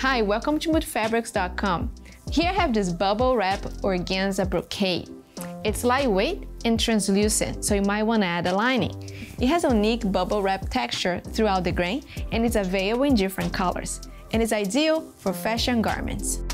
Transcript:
Hi, welcome to moodfabrics.com. Here I have this bubble wrap organza brocade. It's lightweight and translucent, so you might want to add a lining. It has a unique bubble wrap texture throughout the grain, and it's available in different colors, and it's ideal for fashion garments.